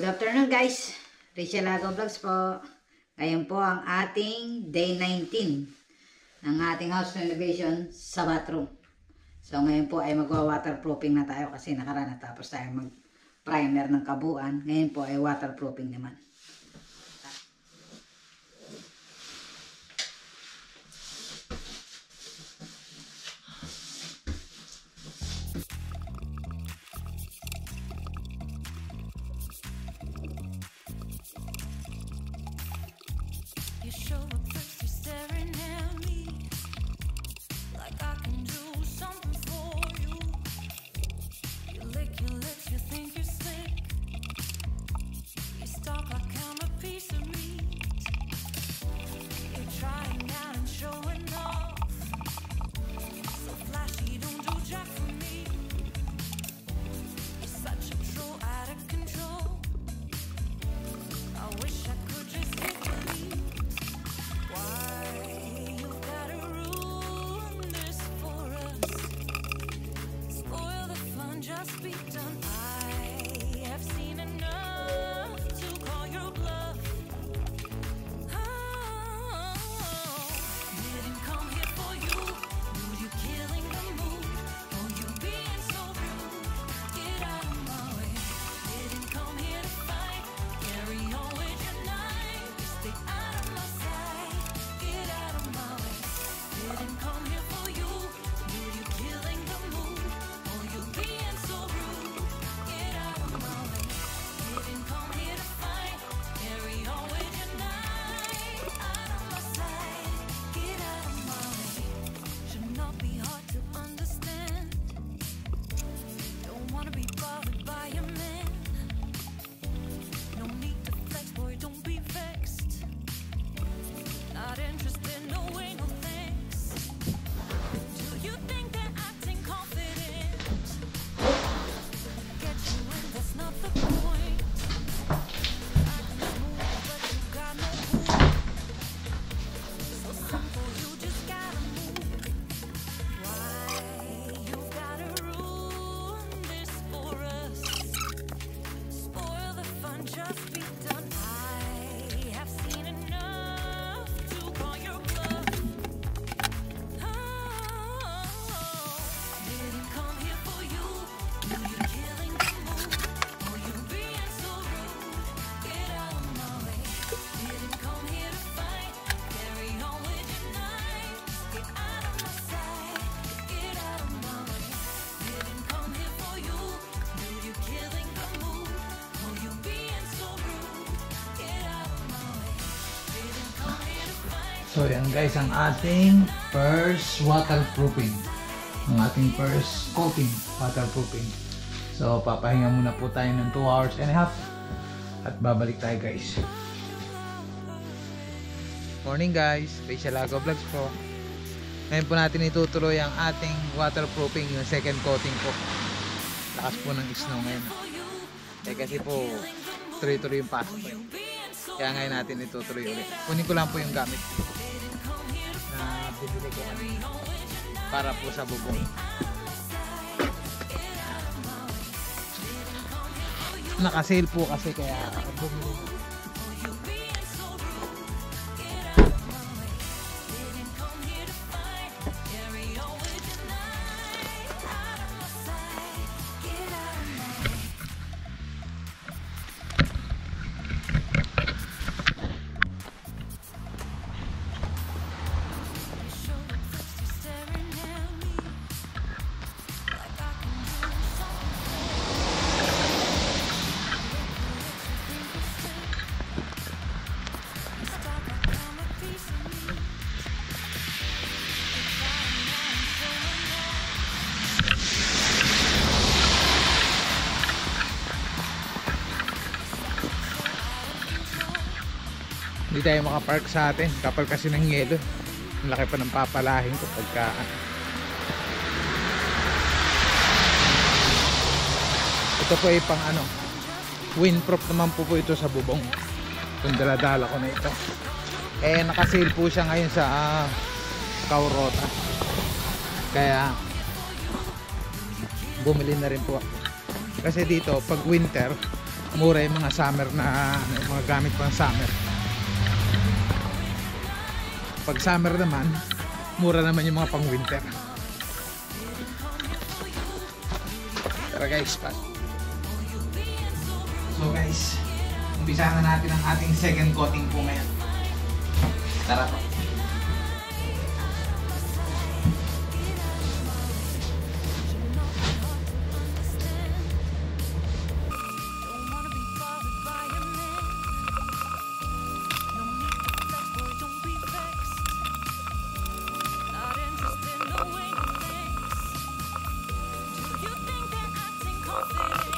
afternoon guys, Rachel Lago Vlogs po. Ngayon po ang ating day 19 ng ating house renovation sa bathroom. So ngayon po ay magwa-waterproofing na tayo kasi nakaraan natapos tayo mag-primer ng kabuuan. Ngayon po ay waterproofing naman. You show up first, you're staring at me like I can do something for you. You lick your lips, you think you're slick. You stalk like I'm a piece of meat. You're trying out and showing off. So flashy, don't do jack for me. You're such a pro, out of control. I wish I could just hit delete. Why you gotta ruin this for us? Spoil the fun, just be done. I have seen enough to call your bluff. Oh, didn't come here for you. Knew you killing the mood. Oh, you being so rude. Get out of my way. Didn't come here to fight. Carry on with your night. Stay out of my sight. Get out of my way. Didn't come here for you. Knew you killing the mood. Oh, you being so rude. Get out of my way. Didn't come here to fight. Carry on with your night. Out of my sight. Get out of my way. Should not be hard to understand. Don't wanna be bothered by a man. No need to flex, boy, don't be vexed. Not interested, no way, no thanks. Do you think that acting confident get you in? That's not the point. Acting smooth, but you got no cool. So simple, you just gotta move. Why you gotta ruin this for us? Spoil the fun, just be done. I have seen enough to call your bluff. Oh, didn't come here for you. Knew you're killing the mood. Oh, you being so rude. Get out of my way. Didn't come here to fight. Carry on with your night. Get out of my sight. Get out of my way. Didn't come here for you. Knew you're killing the mood. Oh, you being so rude. Get out of my way. Didn't come here to fight. So yan guys, ang ating first waterproofing. Ang ating first coating, waterproofing. So papahinga muna po tayo ng 2 hours and a half. At babalik tayo guys. Morning guys, Rachel Lago Vlogs po. Ngayon po natin itutuloy ang ating waterproofing, yung second coating po. Lakas po ng snow ngayon. Kasi po, tuloy-tuloy yung pasok po. Kaya ngayon natin itutuloy ulit. Kunin ko lang po yung gamit na binili ko para po sa bubong. Naka-sale po kasi kaya bumili. Hindi tayo makapark sa atin kapag kasi ng yelo. Ang laki pa ng papalahin ko pagka ito po ay pang windproof naman po ito sa bubong. Itong daladala ko na ito naka-sale po siya ngayon sa Kaurota, kaya bumili na rin po ako. Kasi dito pag winter mura yung mga summer na yung mga gamit pang summer. Pag summer naman, mura naman yung mga pang winter. Tara guys, so guys, umpisa na natin ang ating second coating po ngayon. Tara po. Don't wanna be bothered by a man. No need to flex, boy, don't be vexed. Not interested, no way, no thanks. Do you think that acting confident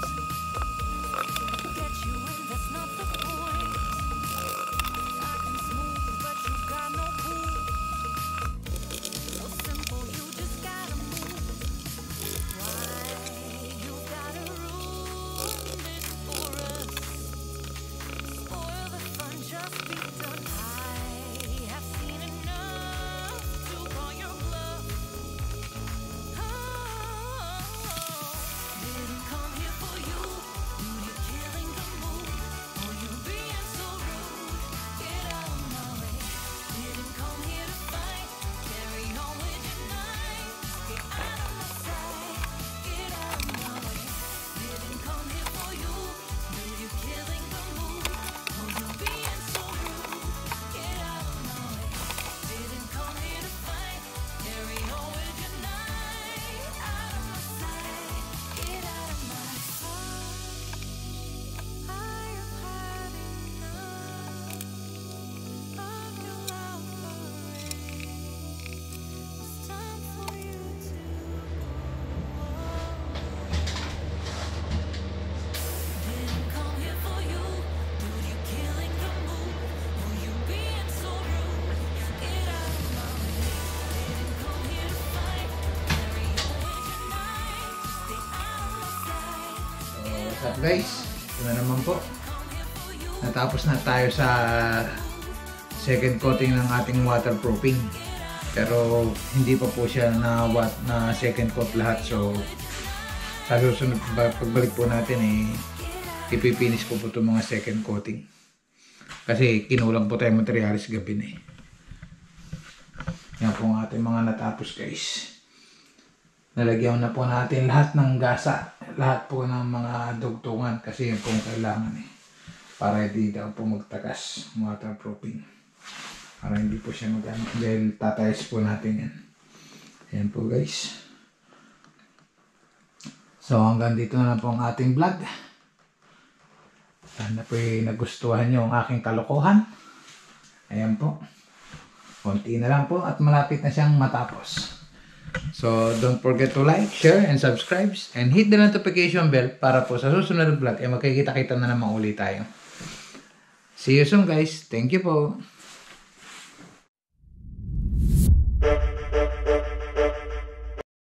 get you in? That's not the point. Acting smooth, but you got no cool. So simple, you just gotta move. Why you gotta ruin this for us? Spoil the fun, just be done. I have seen enough to call your bluff. Didn't come here for you. Dude, you're killing the mood. Oh, you being so rude. Get out of my way. Didn't come here to fight. Carry on with your night. Get out of my sight. Get out of my way. Didn't come here for you. Dude, you're killing the mood. Oh, you being so rude. Get out of my way. Didn't come here to fight. Carry on with your night. Out of my sight. Get out of my sight. I have had enough of your love parade. It's time for you to Didn't come here for you. Dude, you're killing the mood. Oh, you being so rude. Get out of my way. Didn't come here to fight. Carry on with your night. Stay out of my sight. What's up guys? Ito na naman po. Come here for you. Natapos na tayo sa second coating ng ating waterproofing. Pero hindi pa po siya na second coat lahat. So sa susunod pagbalik po natin ipipinish ko po itong mga second coating. Kasi kinulang po tayo materialis gabi na Yan po ang ating mga natapos guys. Nalagyan na po natin lahat ng gasa. Lahat po ng mga dugtungan kasi yan po ang kailangan para hindi daw po magtagas waterproofing. Para hindi po siya magano. Dahil tatayos po natin yan. Ayan po guys. So hanggang dito na lang po ang ating vlog. Sana po nagustuhan nyo ang aking kalokohan. Ayan po. Konti na lang po at malapit na siyang matapos. So don't forget to like, share, and subscribe. And hit the notification bell para po sa susunod na vlog ay magkikita-kita na naman ulit tayo. See you soon guys. Thank you po.